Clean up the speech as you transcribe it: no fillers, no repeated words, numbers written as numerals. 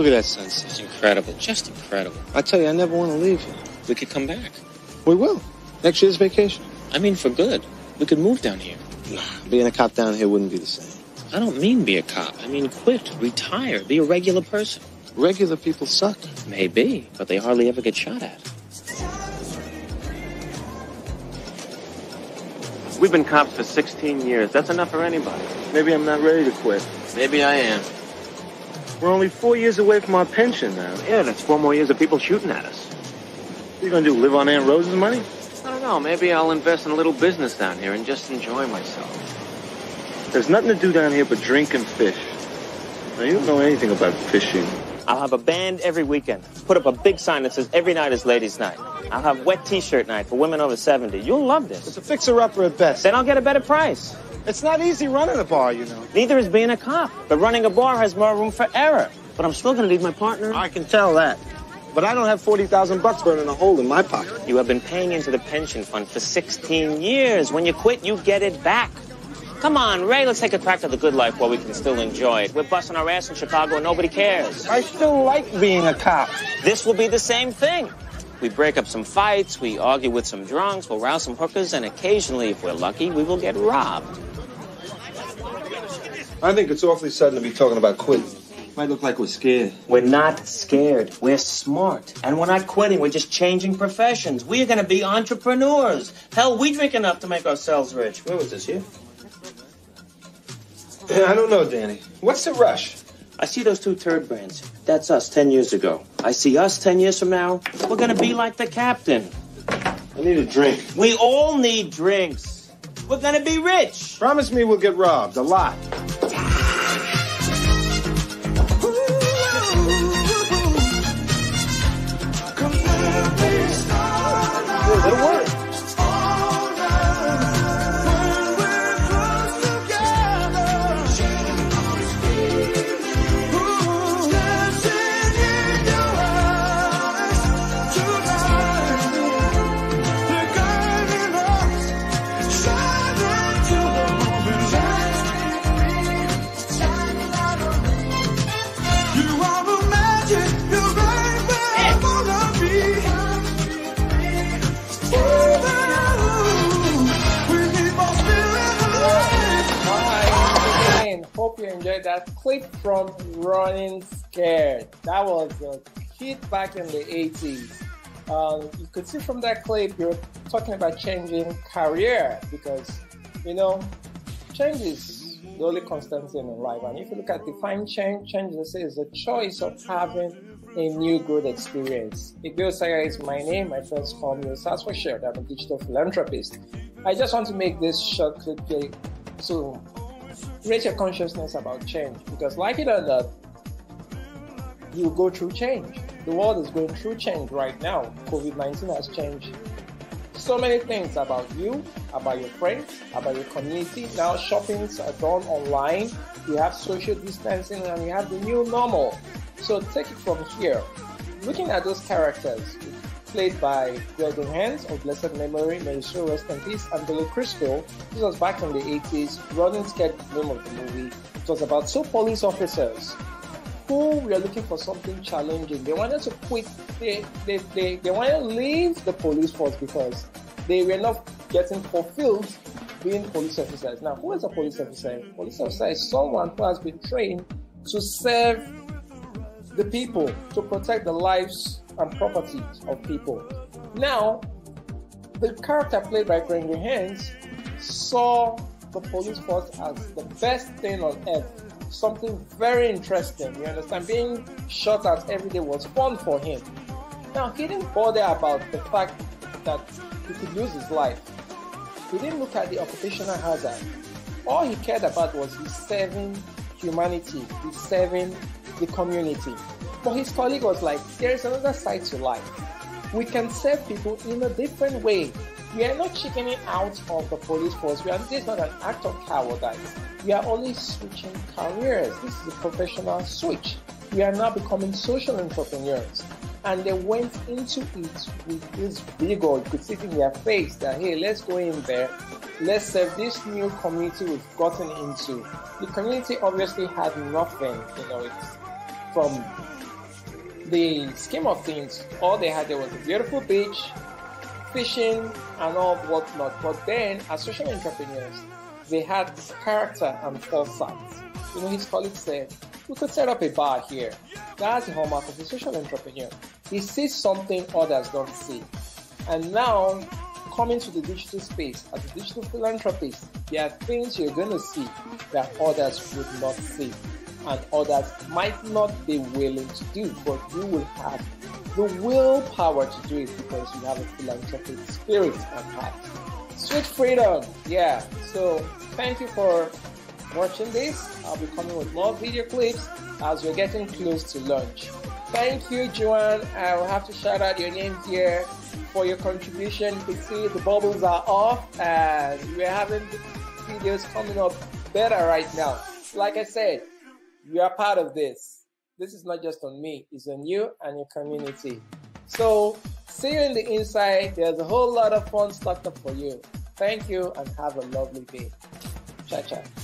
Look at that sunset. It's incredible. Just incredible. I tell you, I never want to leave here. We could come back. We will. Next year's vacation. I mean, for good. We could move down here. Nah, being a cop down here wouldn't be the same. I don't mean be a cop. I mean quit, retire, be a regular person. Regular people suck. Maybe, but they hardly ever get shot at. We've been cops for 16 years. That's enough for anybody. Maybe I'm not ready to quit. Maybe I am. We're only 4 years away from our pension now. Yeah, that's 4 more years of people shooting at us. What are you going to do, live on Aunt Rose's money? I don't know. Maybe I'll invest in a little business down here and just enjoy myself. There's nothing to do down here but drink and fish. Now, you don't know anything about fishing. I'll have a band every weekend. Put up a big sign that says every night is ladies' night. I'll have wet t-shirt night for women over 70. You'll love this. It's a fixer-upper at best. Then I'll get a better price. It's not easy running a bar, you know. Neither is being a cop. But running a bar has more room for error. But I'm still going to need my partner. I can tell that. But I don't have 40,000 bucks burning a hole in my pocket. You have been paying into the pension fund for 16 years. When you quit, you get it back. Come on, Ray, let's take a crack at the good life while we can still enjoy it. We're busting our ass in Chicago and nobody cares. I still like being a cop. This will be the same thing. We break up some fights, we argue with some drunks, we'll rouse some hookers, and occasionally, if we're lucky, we will get robbed. I think it's awfully sudden to be talking about quitting. Might look like we're scared. We're not scared. We're smart. And we're not quitting. We're just changing professions. We're going to be entrepreneurs. Hell, we drink enough to make ourselves rich. Where was this, here? I don't know, Danny. What's the rush? I see those 2 turd brands. That's us 10 years ago. I see us 10 years from now. We're going to be like the captain. I need a drink. We all need drinks. We're going to be rich. Promise me we'll get robbed. A lot. It'll work. Hope you enjoyed that clip from Running Scared. That was a hit back in the 80s. You could see from that clip, you're talking about changing career because, you know, change is the only constant thing in life. And if you look at define change, is a choice of having a new good experience. Ibil Saya is my name. My friends call me Osas for short. I'm a digital philanthropist. I just want to make this short clip to raise your consciousness about change, because like it or not, you go through change. The world is going through change right now. COVID-19 has changed so many things about you, about your friends, about your community. Now shoppings are done online. You have social distancing and you have the new normal. So take it from here. Looking at those characters played by Gregory Hines of blessed memory, may his soul rest in peace, and Billy Crystal. This was back in the 80s. Running Scared, the name of the movie. It was about 2 police officers who were looking for something challenging. They wanted to quit. They wanted to leave the police force because they were not getting fulfilled being police officers. Now, who is a police officer? A police officer is someone who has been trained to serve the people, to protect the lives and properties of people. Now, the character played by Gregory Hines saw the police force as the best thing on earth, something very interesting. You understand? Being shot at every day was fun for him. Now, he didn't bother about the fact that he could lose his life. He didn't look at the occupational hazard. All he cared about was he's serving humanity, he's serving the community. But his colleague was like, there's another side to life. We can serve people in a different way. We are not chickening out of the police force. This is not an act of cowardice. We are only switching careers. This is a professional switch. We are now becoming social entrepreneurs. And they went into it with this vigor. You could see it in their face that, hey, let's go in there. Let's serve this new community we've gotten into. The community obviously had nothing, it's from the scheme of things, all they had there was a beautiful beach, fishing, and all whatnot. But then, as social entrepreneurs, they had character and foresight. You know, his colleague said, we could set up a bar here. That's the hallmark of a social entrepreneur. He sees something others don't see. And now, coming to the digital space, as a digital philanthropist, there are things you're going to see that others would not see, and others might not be willing to do, but you will have the willpower to do it because you have a philanthropic spirit and heart. Sweet freedom, yeah. So thank you for watching this. I'll be coming with more video clips as we're getting close to lunch. Thank you, Joanne. I will have to shout out your name here for your contribution. You can see the bubbles are off and we're having videos coming up better right now. Like I said, you are part of this. This is not just on me, it's on you and your community. So see you in the inside. There's a whole lot of fun stuff up for you. Thank you and have a lovely day. Ciao, ciao.